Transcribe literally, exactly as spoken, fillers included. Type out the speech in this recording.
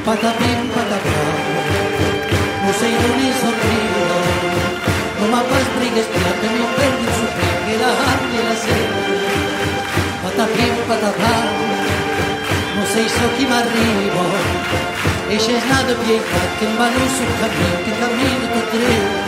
patapim patapam, non sei non li sorrido, non mi fa strighe spiante, mi perdi il suo che la anni la sera, patapim patapam, non sei so chi m'arrivo, e c'è snato pietra che va non sul cammino, che cammino tu tre.